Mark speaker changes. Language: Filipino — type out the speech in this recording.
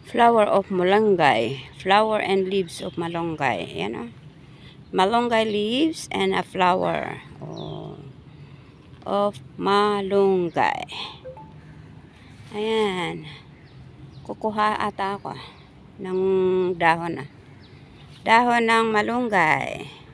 Speaker 1: Flower of malunggay. Flower and leaves of malunggay. Ayan o. Malunggay leaves and a flower of malunggay. Ayan. Kukuha ata ako ng dahon na. Dahon ng malunggay.